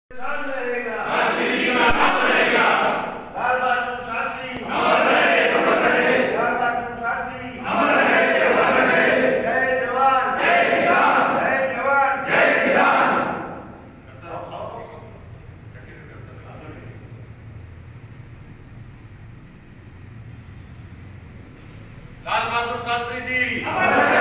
रहेगा। शास्त्री जी का नाम रहेगा। लाल बहादुर शास्त्री अमर रहे, अमर रहे। लाल बहादुर शास्त्री अमर रहे, अमर रहे। जय जवान जय किसान, जय जवान जय किसान। लाल बहादुर शास्त्री जी अमर रहे।